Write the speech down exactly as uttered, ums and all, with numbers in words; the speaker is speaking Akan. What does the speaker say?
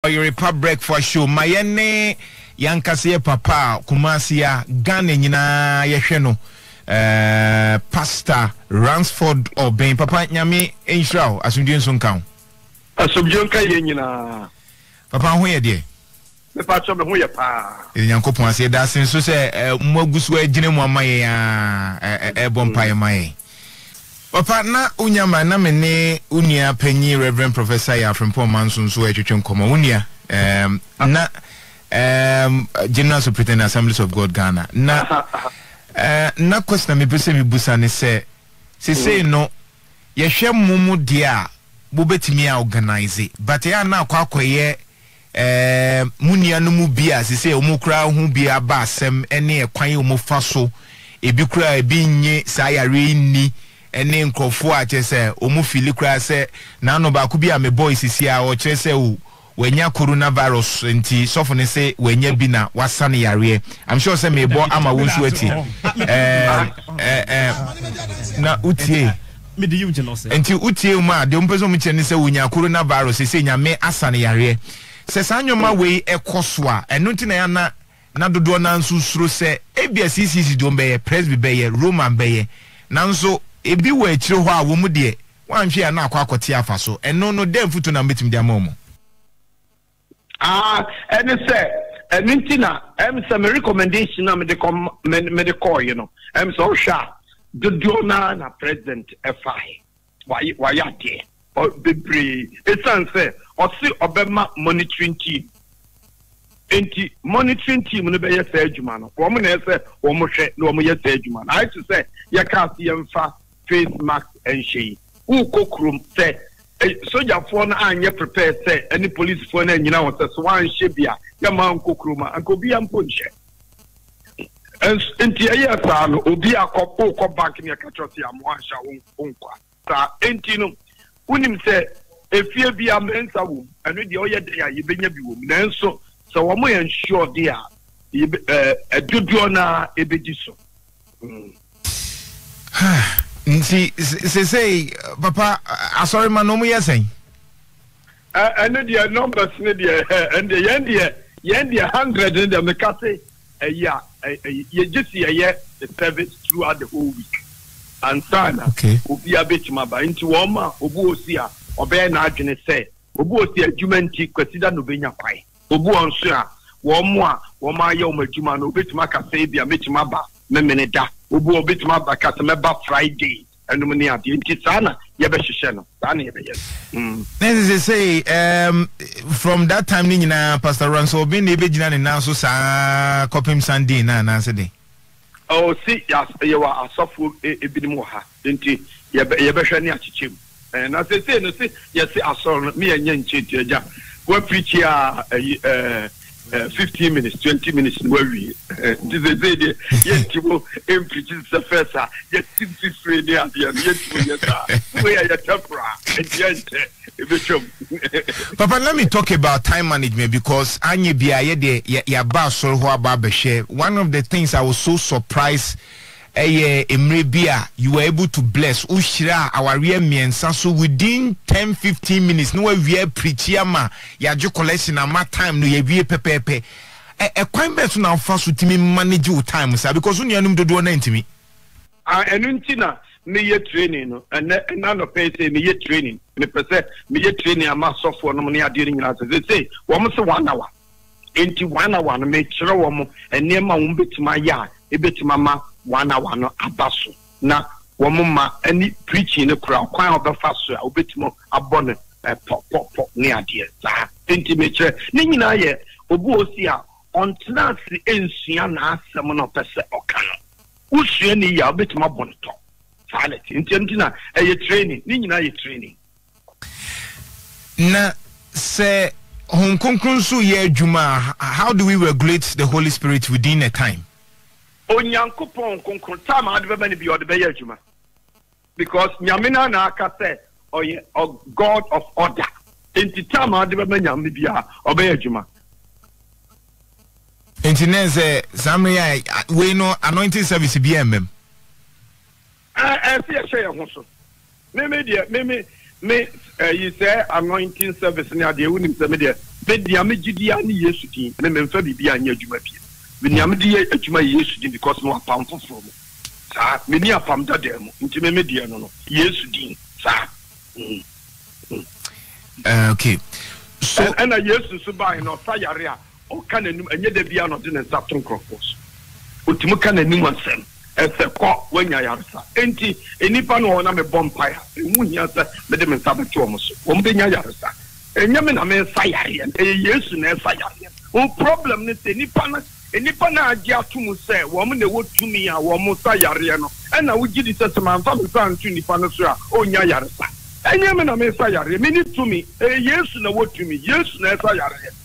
Yoruba Breakfast Show. Mayene yankase papa Kumasia Ghana nyina yehwe no eh Pastor Ransford Obeng papa nyame enhira asundie nso nkan. Asundie nkan ye nyina. Papa ho ye de. Me pa cho me ho ye pa. Yankopon ase da sen so se magusu agine mu amaye ya e bompa ye maye. Papa na unyama na mene unia penyi Reverend Professor ya from Paul Manson so etwetwe nkomo unia um na um General Superintendent Assemblies of God Ghana na eh na question me pese me busa ne se se say no ye hwe mumu dia bo betimi a organize but ya na akwa akoye eh munia no mu bia se say omukura hu bia ba asem ene ekwan omufa so ebi kura ebi nye sa yare ni ene nkrofo a chese omu fili kura se na no ba ku bia me boys sisia o chese o wenya coronavirus nti sofo ne se wenya bi na wasane yare. I'm sure say me bo ama wonsu ati eh eh na utie me de yum no se nti utie ma de ompeso mu chene se wonya coronavirus se nya me asane yare se sanyoma we ekoso a eno nti na ya na na dodo na nsusuro se ebia C C C do mbeye presby beye Roman beye nanso ebi wa ekire ho a wo mu de wanhwe na akwa akote afa so eno no dem futu na metim de amomo. Ah, and say, and Mintina, I'm some recommendation. I'm the com, me the call, you know. I'm so sure. The donor na president F I. Why, why are there? Or be brave. It's unfair. Or see Obama monitoring team. Enti monitoring team no be yes edwuma no. Wo mo na say wo mo hwe no mo yes edwuma. I to say ya ka see emfa face mask and shey. Who kokrum say soldier for na anye prepare say any police for na nyina won say so wan hye bia ya man kokruma anko bia mpo nhye enti aye sa no obi akopo ko bank ne ka chote amo ansha wonkwa sa enti no unim say efie bia mensa wo eno de oye de ya yebenya bi wo nanso so wo mo yan sure de a eh aduduo na ebeji so nti se say papa asori man no mu yesen eh eno de numbers ne de and the yen de yen de one hundred in the mekase eh ya you just see a the service throughout the whole week and sana obi abetima ba nti wo ma obu osi a obe na adwene say obu osi adwuma nti kwasida no benya kwai obu onso a wo mo a wo ma ye o madwuma no obetima ka say bia metima ba me meneda obu obetima ba ka say meba Friday enu me ade nti sana ye be hwehwe no sana ye be yes mm they say um from that time ni nyina Pastor Ranso obi na ebe gina ne nan so sa kopim Sunday na na se dey oh see yes ye wa asofo ebinim ha nti ye be ye be hwe ne achichem eh na se se no se ye se asor me ye nche agya we preach ya eh fifteen minutes, twenty minutes, where we this is the yet to preach the first, yet since Friday at the end, yet we are your tempera, Papa, let me talk about time management because Anye Bia de ya basol ho ababeshe. One of the things I was so surprised. Eh, Emrebia, you were able to bless Ushira, our real men, so within ten fifteen minutes, no we are preaching, ya jo collection, and my time, no ye be pepe. A quite better now fast with me manage your time, sir, because when you are to do an to me. Ah, and untina, me ye training, and none of pay say me ye training, me per se, me ye training, a mass software, no money are dealing as they say, almost one hour. Into one hour, make sure one and near my own bit to my yard, a bit to mama. One hour no abaso na womma any preaching no crowd kwan obefa so obetimo abone pop pop pop ne ade za enti meche ne nyina ye obu osi a ontena si ensua na asem no pese okano usua ni ya obetimo abone to salad enti enti na eye training ne nyina ye training na se hon konkronso ye adwuma. How do we regulate the Holy Spirit within a time? Onyankopon konkron time adve many be the beya adwuma because nyamena na aka say oye God of order enti time adve many nyame bia obeya adwuma enti neze samria we no anointing service bi emem eh eh se share ho so me me dia me me me you say anointing service na de unim se me dia Bedia me gidia ni Yesu din me memfa bibia anya adwuma pie. Bedia me di adwuma Yesu din because no apam foforo mo. Sa me ni apam dada mo nti me media no no Yesu din sa. Uh, okay. So and a Yesu so by no sayare a o kan anum anya da bia no de ne sapton crocos. Otimu kan anum ansem. Ese ko wanya yarsa. Enti enipa no na me bompire. Emu hia se me de me sabeto omo so. Wo mbe nya yarsa. Enya me na me sayare. E Yesu na sayare. O problem ne se nipa na enipa na agi atum se wo mo na wotumi a wo mo sayare no. E na wo gidi se se manfa me fa ntu nipa no so a o nya yarsa. Enya me na me sayare. Me ni tumi. E Yesu na wotumi. Yesu na sayare.